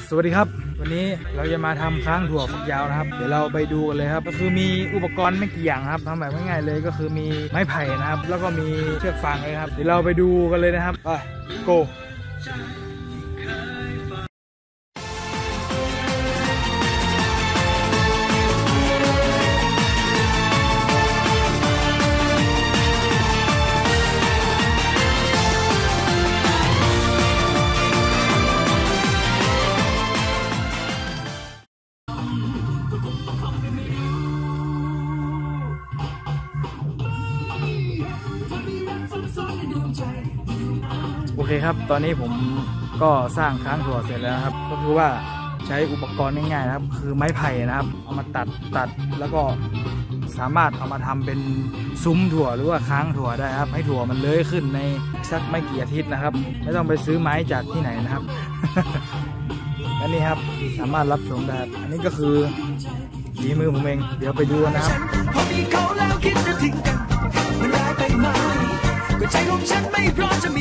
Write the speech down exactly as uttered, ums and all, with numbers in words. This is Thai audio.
สวัสดีครับวันนี้เราจะมาทำค้างถั่วฝักยาวนะครับเดี๋ยวเราไปดูกันเลยครับก็คือมีอุปกรณ์ไม่กี่อย่างครับทำแบบง่ายๆเลยก็คือมีไม้ไผ่นะครับแล้วก็มีเชือกฟางเลยครับเดี๋ยวเราไปดูกันเลยนะครับไปโกโอเคครับตอนนี้ผมก็สร้างค้างถั่วเสร็จแล้วครับก็คือว่าใช้อุปกรณ์ง่ายๆนะครับคือไม้ไผ่นะครับเอามาตัดตัดแล้วก็สามารถเอามาทำเป็นซุ้มถั่วหรือว่าค้างถั่วได้ครับให้ถั่วมันเลื้อยขึ้นในสักไม่กี่อาทิตย์นะครับไม่ต้องไปซื้อไม้จากที่ไหนนะครับ อันนี้ครับสามารถรับชมได้อันนี้ก็คือฝีมือผมเองเดี๋ยวไปดูนะครับพอมีเขาแล้วคิดจะทิ้งกันเวลาไปมาก็ใจของฉันไม่พร้อมจะ